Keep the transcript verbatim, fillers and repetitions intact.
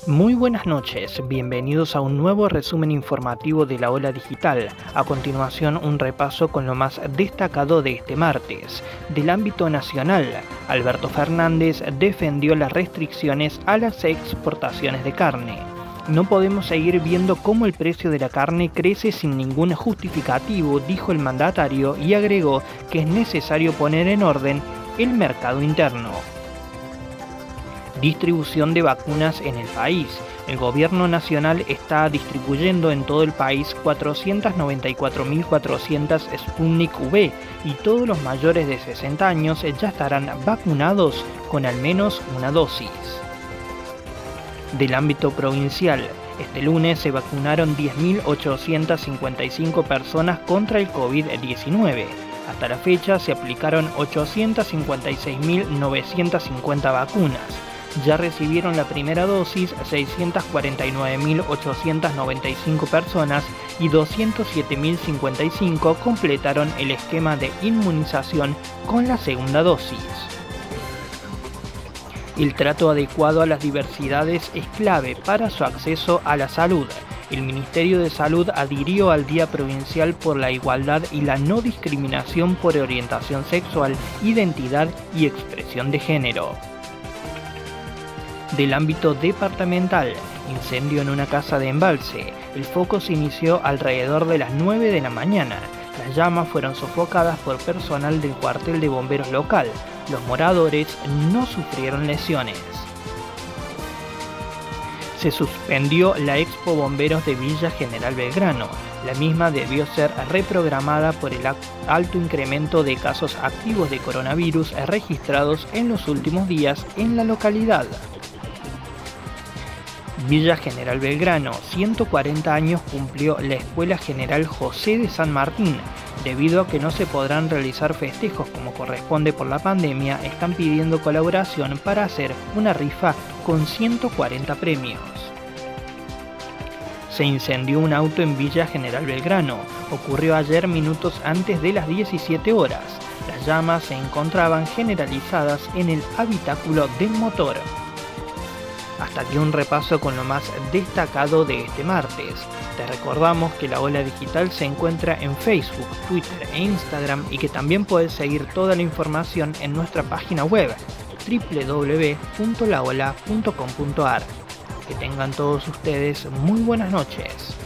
Muy buenas noches, bienvenidos a un nuevo resumen informativo de la Ola Digital. A continuación, un repaso con lo más destacado de este martes. Del ámbito nacional, Alberto Fernández defendió las restricciones a las exportaciones de carne. No podemos seguir viendo cómo el precio de la carne crece sin ningún justificativo, dijo el mandatario, y agregó que es necesario poner en orden el mercado interno. Distribución de vacunas en el país. El gobierno nacional está distribuyendo en todo el país cuatrocientas noventa y cuatro mil cuatrocientas Sputnik V y todos los mayores de sesenta años ya estarán vacunados con al menos una dosis. Del ámbito provincial, este lunes se vacunaron diez mil ochocientas cincuenta y cinco personas contra el COVID diecinueve. Hasta la fecha se aplicaron ochocientas cincuenta y seis mil novecientas cincuenta vacunas. Ya recibieron la primera dosis seiscientas cuarenta y nueve mil ochocientas noventa y cinco personas y doscientos siete mil cincuenta y cinco completaron el esquema de inmunización con la segunda dosis. El trato adecuado a las diversidades es clave para su acceso a la salud. El Ministerio de Salud adhirió al Día Provincial por la Igualdad y la No Discriminación por Orientación Sexual, Identidad y Expresión de Género. Del ámbito departamental, incendio en una casa de Embalse. El foco se inició alrededor de las nueve de la mañana. Las llamas fueron sofocadas por personal del cuartel de bomberos local. Los moradores no sufrieron lesiones. Se suspendió la Expo Bomberos de Villa General Belgrano. La misma debió ser reprogramada por el alto incremento de casos activos de coronavirus registrados en los últimos días en la localidad. Villa General Belgrano, ciento cuarenta años cumplió la Escuela General José de San Martín. Debido a que no se podrán realizar festejos como corresponde por la pandemia, están pidiendo colaboración para hacer una rifa con ciento cuarenta premios. Se incendió un auto en Villa General Belgrano. Ocurrió ayer minutos antes de las diecisiete horas. Las llamas se encontraban generalizadas en el habitáculo del motor. Hasta aquí un repaso con lo más destacado de este martes. Te recordamos que la Ola Digital se encuentra en Facebook, Twitter e Instagram y que también puedes seguir toda la información en nuestra página web doble u doble u doble u punto la ola punto com punto a r. Que tengan todos ustedes muy buenas noches.